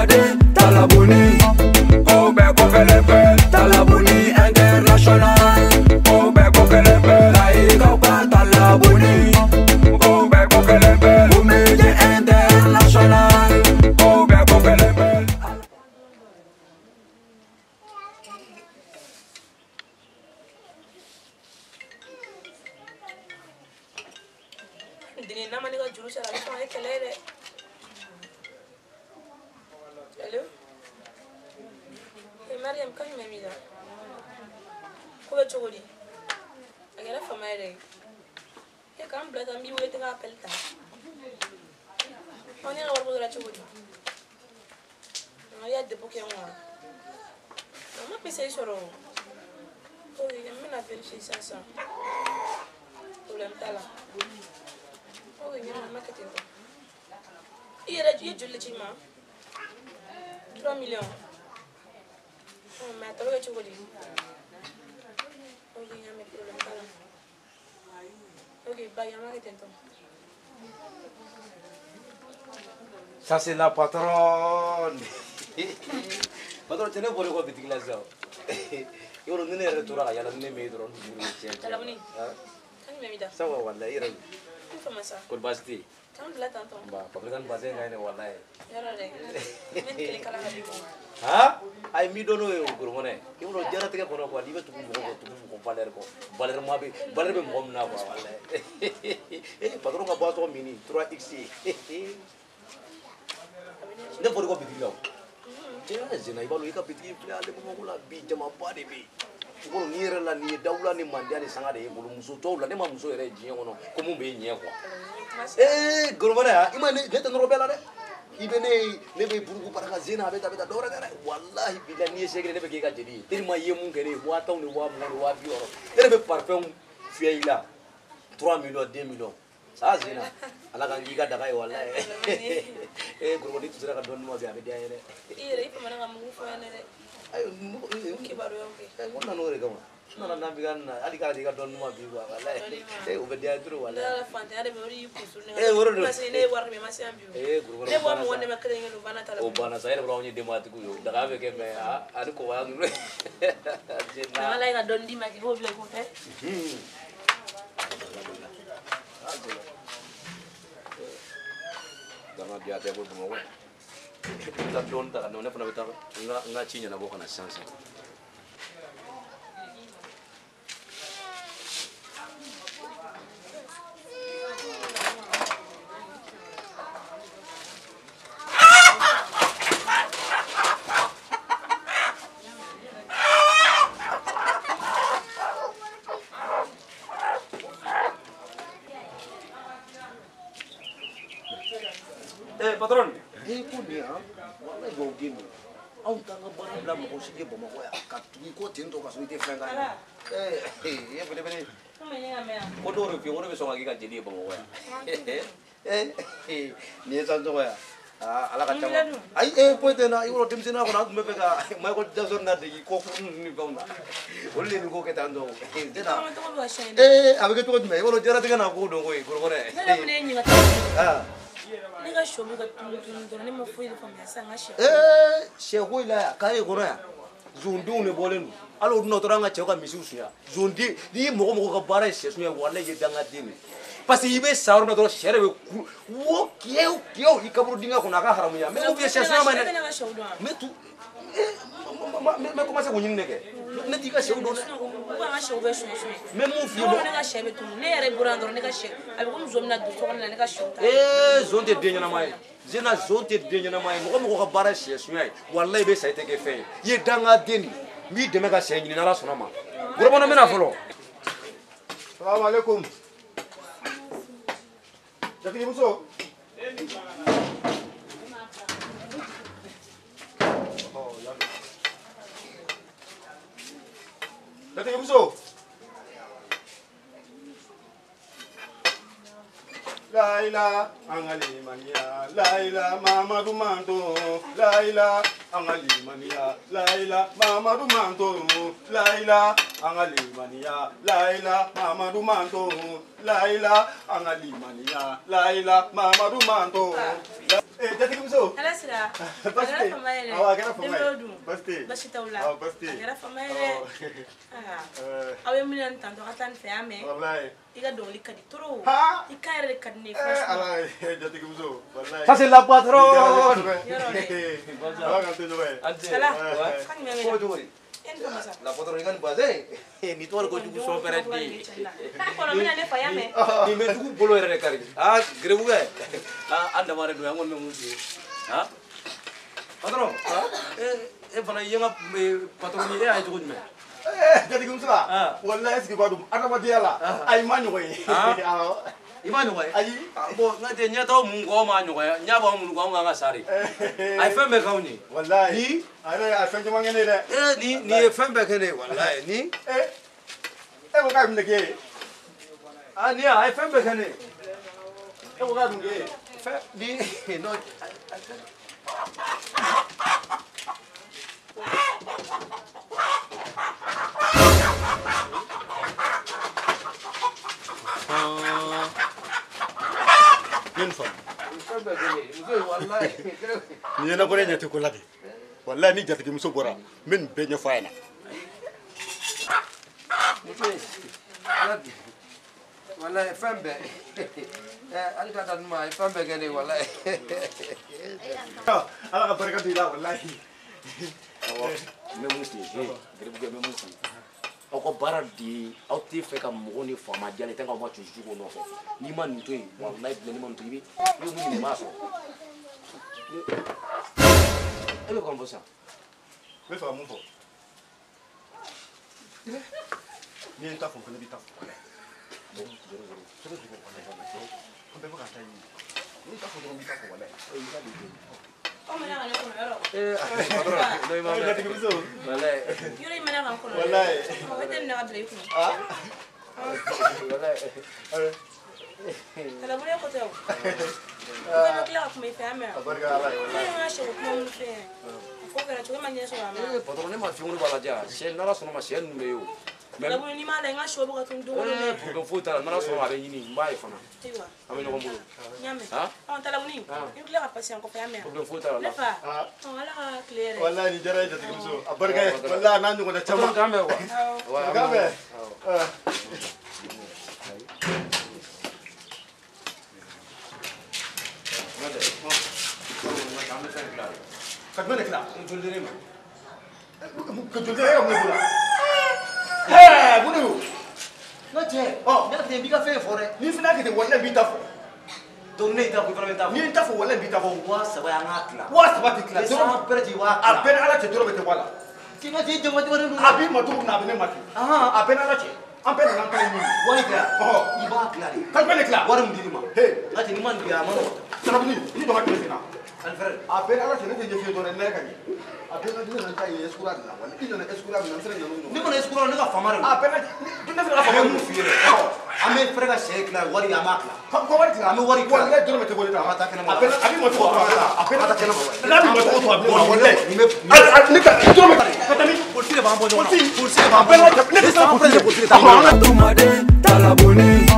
Bade, Talabuni, Obe Kokelepe, Talabuni International, Obe Kokelepe, Laïka Talabuni, Obe Kokelepe, Omeje International, Obe Kokelepe. Dini nama ni ka juru sara ni fana kɛlɛ dɛ. Allo. Mariam kan jumɛn b'i la? Ko bɛ cogo di? A kɛra fama yɛrɛ ye. K'an bila tan n b'i wele ten k'a appel ta. Ne ka wari ko kɛra cogo di? I y'a dépôt kɛ n kun wa? A ma pese sɔrɔ. Ok, n bɛna vérifier sisan. Problème t'a la. Ok, ɲɛna n ma kɛ ten tɔ. I ye joli ci n ma? 3 millions. Mais a tɔ bɛ kɛ cogo di? Ok, n y'a mɛn, problème t'a la. Ok, bye, n ma kɛ ten tɔ. Ça c'est la patronne. Patron, tu n'es pas le petit là ça. Yo lo nene retura ya la nene me dron buru chen. Talabuni. Kan me mida. Ça va wallahi ira. Ku fa masa. Ko basti. Kan bila tanto. Ba, pabrikan base ngai ne wallahi. Yara de. Men kele kala hadi ko. Ha? Ai mi dono e guru mone. Yo lo jara tege kono ko libe tu ko baler ko. Baler ma be mo na ko wallahi. Patron ka baso mini 3x. Ne fori ko biti law. Zina ibalo ika biti fle ale ko ngula bi jama pade bi. Ko ni yere la ni dawla ni mandia ni sanga de bulu muso to la ne ma muso yere jiye ngono ko mun be nye ko. Guru mana ima ne tan robela de. Ibe ne be burugu paraka zina beta dora gara wallahi bilani segre ne be ga jadi. Tirma ye mun gere wa taw ni wa mo wa bi oro. Ne be parfum fiela 3 millions 2 millions. Ça zina ala kan giga daga e wallahi guru ni tusira ka don mo be abe dia yere Ire ipa mana ngamu fo ene de. Ayo Ki baro yo ke. ngona no re kama nana na bigan ali ka diga don mo bi wa wallahi ube dia turu wallahi La fante ade be ori kusu ne. woro do Masi ne war me masi ambi. guru Ne wa mo wonde makale ngelo bana tala. o bana sa ere brawni de matiku yo daga be ke me ani ko wa ngure Na la ga don di maki bo bi ko te. Dama biya be ko mo wa ta don ta no ne fana beta nga chinya na bo kana sansa patron ko ni wallahi go gimi aw tanga bara bla mo sigi bo mo ya ka tugi ko tendo ka so ite fenga ye bele ko do ro fi wona be so ngaki ka jeli bo mo ya ni san so ya ala ka chama ai poite na iwo timsina ko na me be ka mai ko jason na de ko ni ba na olle ni ko ke tando tena abe ke to me iwo jara te na ko do ko ko ne Nigga show me got to name of food from your sang. Shehu ila kai gora ya zundu ne bolen alo no toranga cheka misusu ya zundi di mo ka bara shesu ya wala ye danga dini pasi ibe saur na to shere wo kieu ikaburu dinga kuna ka haramu ya me ko shesu ya mane me tu me ko mase ko nyine ke ne diga shehu do Ba show be show. me mu fi Mo ne ga shebe tu ne yere burando ne ga she abi ko mzo mina du ko ne ga show ta zonte denya na mai zena zonte denya na mai mo ka bara shesu ya wallahi be saite ke fe ye danga dini mi deme ka sey ni na la sona ma goro bona mena folo Assalamu alaikum Jakini muso Jakini muso Laila angali mania Laila Mamadou Manto Laila angali mania Laila Mamadou Manto Laila angali mania Laila Mamadou Manto Laila angali mania Laila Mamadou Manto Jadi muso. Ala sira. Baste. Ala fama yele. Awa kera fama. Demodu. Baste. Bashi tawla. Awa baste. Ala fama yele. Awe minan tanto atan fe ame. Wallahi. Iga doli kadi toro. Ha? Ikare kadi ne Ala jadi muso. Wallahi. Ça c'est la patronne. Awa kan tu jowe. Sala. Kan me me. Ko dori. En ko masa. La patronne kan bazin. Ni to ko jugu so pere di. Ko no mina ne fa yame. Ni me jugu bolo ere kari. Ah, grebu ga. Ah, anda mare do yangon me musi. Ha? Patron. Fana yenga patron ni ay jugu me. Jadi muso la. Wallahi eski badu adama diala. Ay ma nyoy. Ima nyoy. Ayi. Bo ngate nyato mu ngo ma nyoy. Nya ba mu ngo nga sari. Ay fembe kauni. Wallahi. Ni Ara afenje mangene de. ni fembe kene wallahi ni. Ko ka mne ke. Ah ni ay fembe kene. Ko ka mne ke. Ni no Ni na gore nyate ko ladi. Wallahi ni jatigi muso bora. Min be nya fayna. wallahi fembe. Ali ka tan ma fembe kene wallahi. Ala ka barka dila wallahi. Me musi, grebu me musi. Aw ko bara di aw ti fe ka mo ni fama jale tan ka mo tu jugo no fo. Ni man to yi wallahi ni man to yi. Yo mu ni ma so. Ele ko mbosa. Me fa mu fo. Ni en ta fo ko ni ta fo. Bon, zero. Ko be ka ta yi. Ni ta fo do mi ta fo wallahi. O mina ngane ko yoro. Patron, no ima. Jatigi muso. Wallahi. Yoro mina ngane ko. Wallahi. Ko wete na gadre ko. Wallahi. Kala bule ko taw. Ko no kila ko me fe ame. Barka ala wallahi. Ni ma she ko mo fe. Ko kala to ma nyeso ama. Patron ne ma fi ngulu bala ja. Sen nala sono ma sen nume yo. Kala bule ni ma la nga shobo ka tun do ne. Pour futa nala sono ma be yini mbaye fana. Tiwa. Ame no mbulu. Nyame. Ha? On tala buni. Ni kila ka pasi ko fe ame. Pour futa Le la. fa. On ala ka clear. Wallahi ni jara jatigi muso. Barka wallahi nan ko na chama. Kambe wa. Wa. Kambe. Kadmene kila. Njuldirima. Kejulde ya mne bunu. Nate. Oh, na te biga fe fore. Ni fina ke de wallahi bi ta fo. Donne ita ko fara ta. Ni ta fo wallahi bi ta fo. Wa sa ba ngatla. Wa sabati kila. Sama perji wa. Apen ala te doro bete wala. Tinga ti jama ti waru. Abi matu na bene mati. Aha. Apen ala te. Apen na kan ni. Wani kla. Oh, Iba klari. kadmene kila. Warum dirima. Hey, Nate ni man biya mano. sanabuni ni do hakle fina. Alfred. Apen ala te ne te je do ne ka ni. Apen ala ni nan ta yi eskura na wala. Ino na eskura na sere nyanu. Ni mana eskuro ni ka famare. Apen ala tu ne fina fa mu fi. Ame frega shekla wari amakla. Ko wari kila. Ame wari kila. Wallahi doro bete bolita. Mata kana. Apen abi matu ko. Apen Mata kana. Labi matu ko abi wallahi. Ni me. Ni ka doro bete. Katami. Polisi le bambo. Polisi. Polisi le bambo. Apen ala te ne Polisi le bambo. Talabuni